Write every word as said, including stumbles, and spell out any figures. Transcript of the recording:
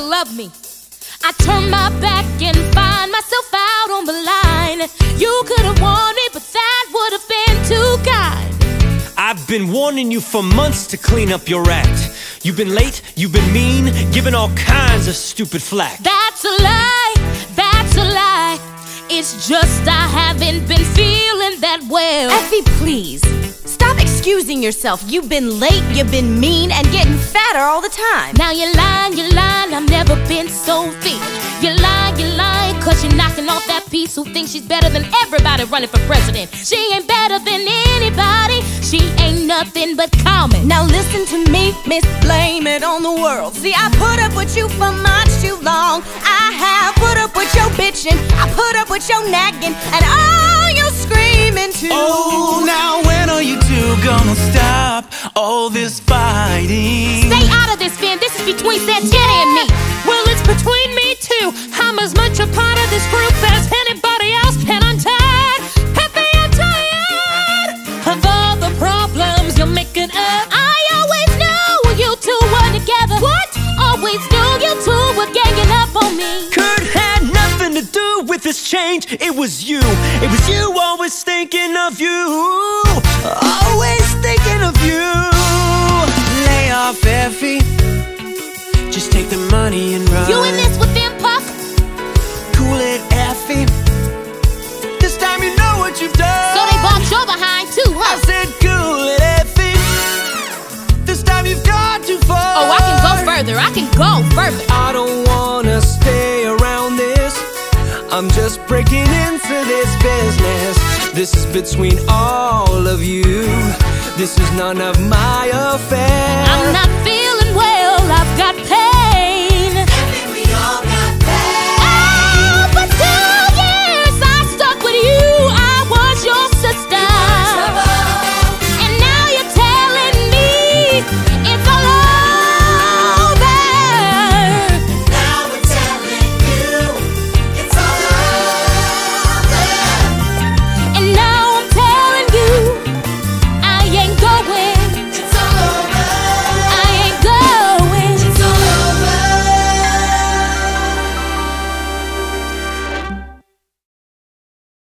love me. I turn my back and find myself out on the line. You could have warned me, but that would have been too kind. I've been warning you for months to clean up your act. You've been late, you've been mean, giving all kinds of stupid flack. That's a lie, that's a lie. It's just I haven't been feeling that well. Effie, please, stop excusing yourself. You've been late, you've been mean, and getting fatter all the time. Now you're lying, you're lying, I've never been so thick. You're lying, you're lying, cause you're knocking off that piece who thinks she's better than everybody running for president. She ain't better than anybody, she ain't nothing but common. Now listen to me, miss, blame it on the world. See, I put up with you for much too long. I have put up with your bitching, I put up with your nagging, and all your screaming too. Oh, now when are you two gonna stop all this fighting? Stay out of this, Finn, this is between Santana and me. Well, it's between me too. I'm as much a part of this group as anybody else, and I'm tired, happy I'm tired of all the problems you're making up. I always knew you two were together. What? Always knew you two were ganging up on me. Kurt had nothing to do with this change. It was you, it was you, always thinking of you. Always thinking of you. Lay off, Effie. Just take the money and run. You in this with them, Puck? Cool it, Effie. This time you know what you've done. So they bumped your behind too, huh? I said cool it, Effie. This time you've gone too far. Oh, I can go further, I can go further. I don't wanna stay around this. I'm just breaking into this business. This is between all of you. This is none of my affair. I'm not feeling well, I've got pain.